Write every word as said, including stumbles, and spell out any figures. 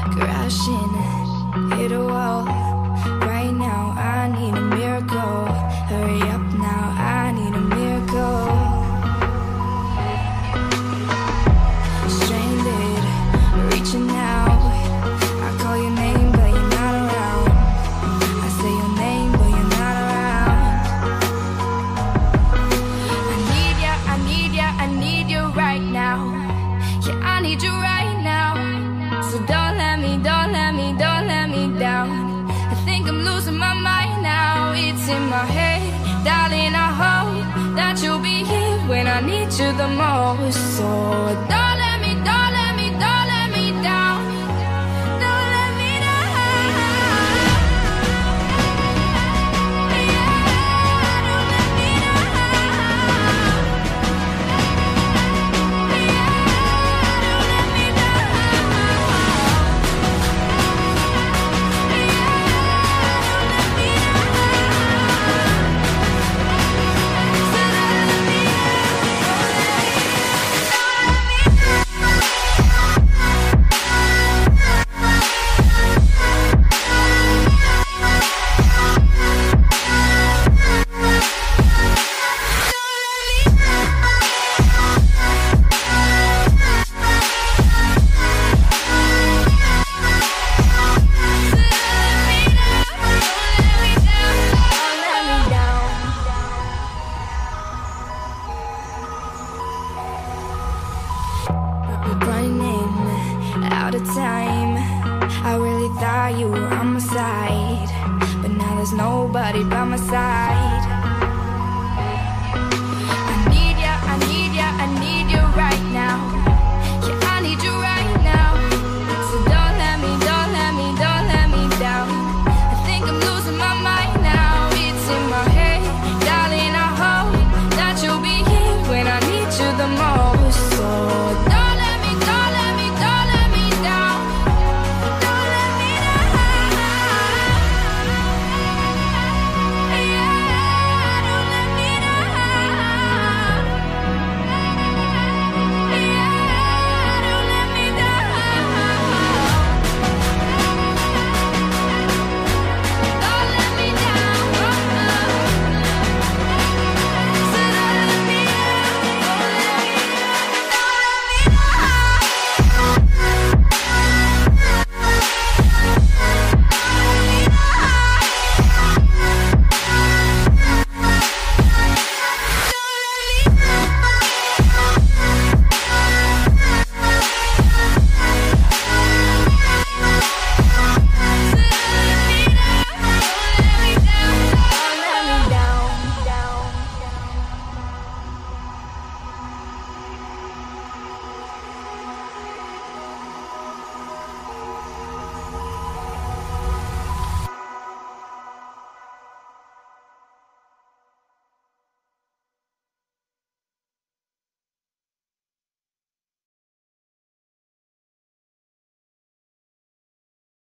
crashing, hit a wall. Right now I need a miracle. Hurry up now, I need a miracle. Stranded, reaching out. I call your name but you're not around. I say your name but you're not around. I need ya, I need ya, I need you right now. Yeah, I need you right now. So don't let me, don't let me, don't let me down. I think I'm losing my mind now. It's in my head, darling, I hope that you'll be here when I need you the most. So don't let me, don't let me, don't let me down. Don't let me down. Yeah, don't let me down. Yeah, don't let me down. Running out of time. I really thought you were on my side, but now there's nobody by my side.